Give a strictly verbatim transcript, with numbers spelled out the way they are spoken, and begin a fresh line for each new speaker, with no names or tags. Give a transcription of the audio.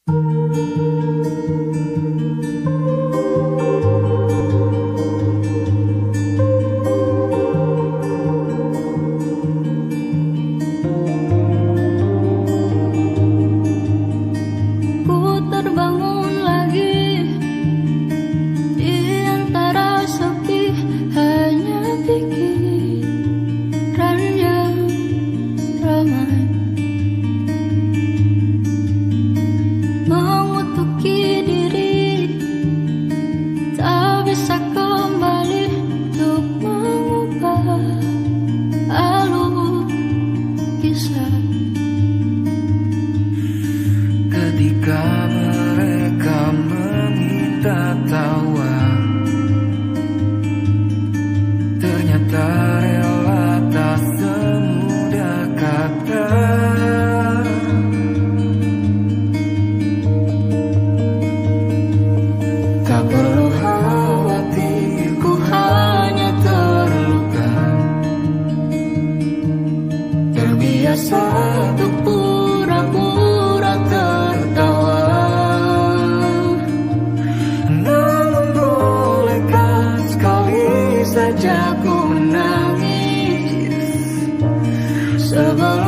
Ketika mereka meminta tawa, ternyata rela tak semudah kata. Tak perlu khawatir, ku hanya terluka, terbiasa untuk pura-pura tertawa. Namun bolehkah sekali saja ku menangis sebelum